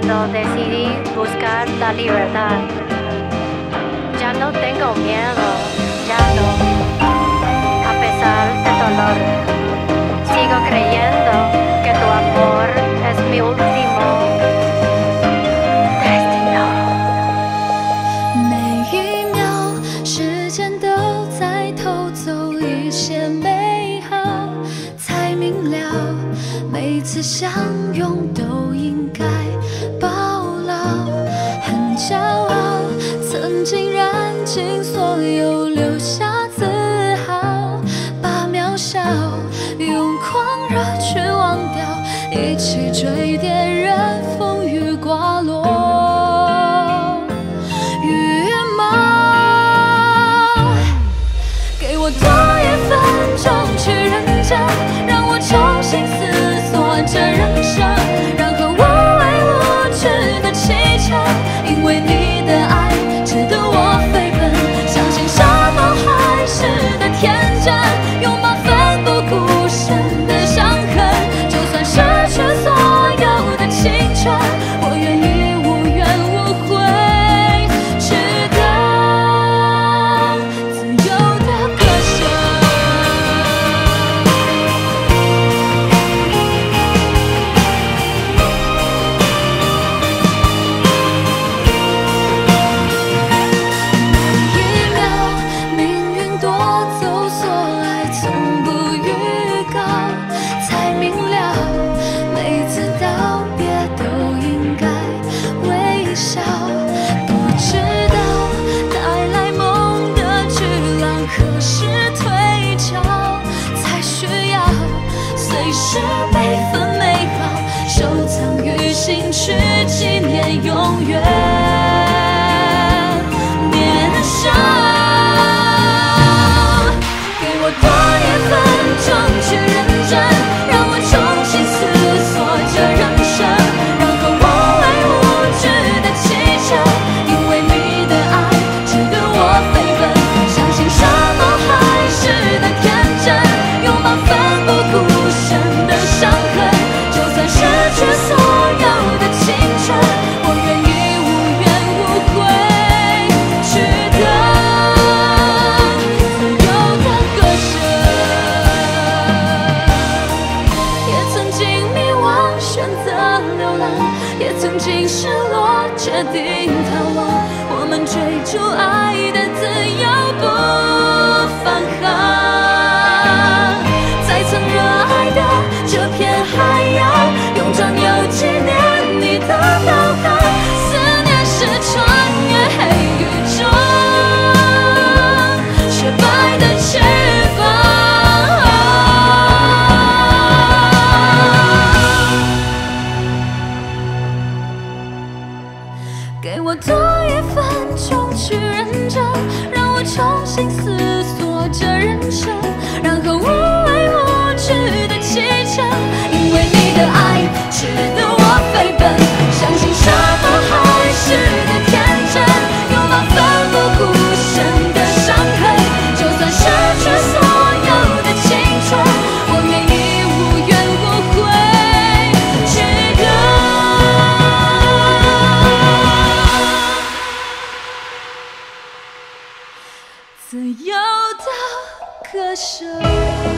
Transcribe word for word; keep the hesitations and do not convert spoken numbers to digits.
cuando decidí buscar la libertad. Ya no tengo miedo, ya no, a pesar del dolor. Sigo creyendo que tu amor es mi último destino。 每一秒，时间都在偷走一些美好，才明了，每次相拥都应该保牢。很骄傲，曾经燃尽所有，留下自豪，把渺小用狂热去忘掉，一起追点任风雨刮落。羽毛，给我多一分钟去认真，让我重新思索这人生，然后无畏无惧的启程，因为你的爱值得我飞奔，相信沙漠海誓的天真，拥抱奋不顾身的伤痕，就算失去所有的青春，我愿意无怨无悔去当自由的歌声。每一秒，命运夺走所爱，从不预告，才明了，每次道别都应该微笑。不知道带来梦的巨浪何时退潮，才需要随时每分每毫收藏于心，去纪念永远年少。给我多一分钟去认真，让我重新思索这人生，然后无畏无惧的启程，因为你的爱值得我飞奔，相信沙漠海誓的天真，拥抱奋不顾身的伤痕，就算失去所有的青春，我愿意无怨无悔去当自由的歌声。也曾经迷惘，选择流浪，也曾经失落，决定逃亡。我们追逐爱的自由，不返航。在曾热爱的这片海洋，用专有纪念你的导航。思念是穿越黑与中雪白的翅膀。给我多一分钟去认真，让我重新思索这人生，然后无畏无惧的启程，因为你的爱值得我飞奔，相信沙漠海誓的天真，拥抱奋不顾身的伤痕，就算失去所有的青春，我愿意无怨无悔去等自由的歌声。